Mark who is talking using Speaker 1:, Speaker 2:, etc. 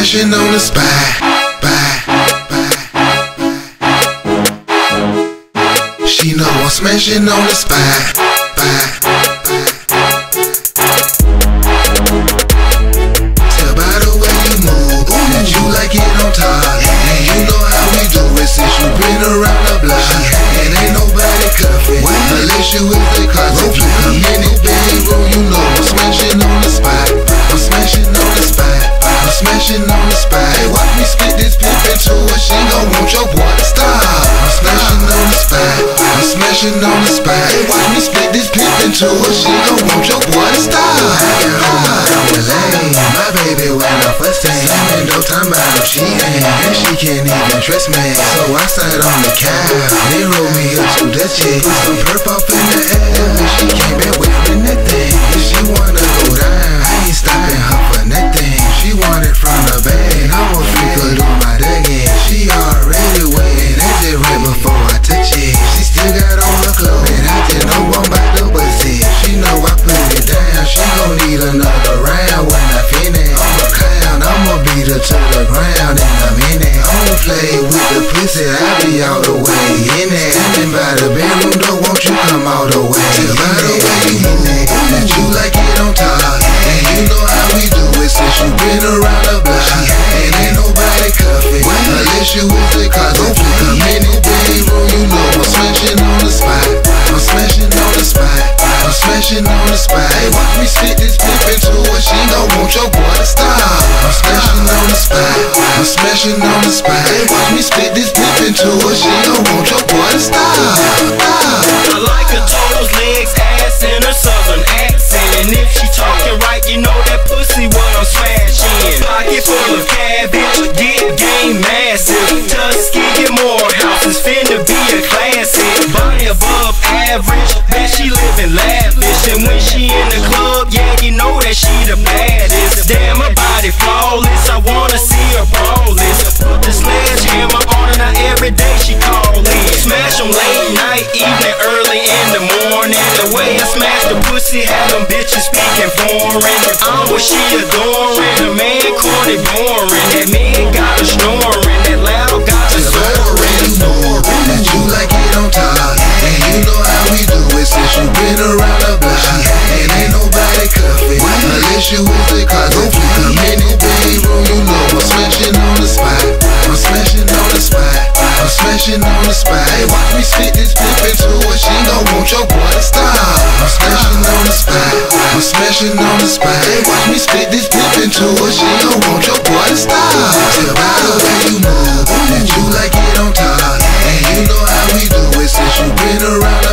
Speaker 1: smashing on the spot. She know I'm smashing on the spot. Tell by the way you move that you like it on top. And you know how we do it since you been around the block. And ain't nobody cuffing unless you with the cause. If you come in the bedroom, you know I'm smashing on the spot. I'm smashing on the spot. I'm smashing on the spot. Hey, watch me spit this pimp into her. She gon' want your boy to stop. I'm smashing on the spot. I'm smashing on the spot. Hey, watch me spit this pimp into her. She gon' want your boy to stop. I get home, I'm with lane. My baby went up first thing. And don't time about she ain't. And she can't even trust me. So I sat on the couch. They rolled me up to the chick. Put some perp off in the air. And she came back wearing that thing. If she wanna go down, I ain't stopping her for nothing. She want it from the bag. I'm a freak her do my digging. She already waiting. That's it right before I touch it. She still got on her clothes. And I just know I'm about to bust it. She know I put it down. She gon' need another round when I finish. I'm a clown. I'ma beat her to the ground in a minute. I don't play with the pussy. I be all the way in it. Standing by the bedroom door, won't you come all the way? Tell by the way you move that you like it on top. And you know how we do it since you been around the block. And ain't nobody cuffing unless you with the cause. If you come in the bedroom, you know I'm smashing on the spot. I'm smashing on the spot. I'm smashing on the spot. Hey, watch me spit this pimp into her. She gon' want your boy to stop. I'm smashing on the spot. I'm smashing on the spot. Hey, watch me spit this pimp into her. She gon' want your boy to stop.
Speaker 2: I like her toes, legs, ass, and her southern accent. And if she talking right, you know that pussy what I'm smashing. Pocket full of cabbage, dick game massive. Tuskegee Morehouse is finna be a classic. Body above average, bet she living lavish. And when she in the club, yeah, you know that she the baddest. Damn, her body flawless, I wanna see her brawless. Put the sledgehammer on her, now every day she callin'. Smash them late night, evening, early in the morning. The way I smash the pussy had them bitches speaking foreign. I'm what she adoring, the man corny boring. That man got her snoring, that loud got her soaring.
Speaker 1: That you like it on top. And you know how we do it since you been around the block. And ain't nobody cuffing unless you with the cause. If you come in the bedroom, you know I'm smashing on the spot. I'm smashing on the spot. I'm smashing on the spot. Hey, watch me spit this pimp into her. She gon' want your boy to stop. I'm smashing on the spot. I'm smashing on the spot. Hey, watch me spit this pimp into her. She gon' want your boy to stop. Tell by the way you move that you like it on top. And you know how we do it since you been around the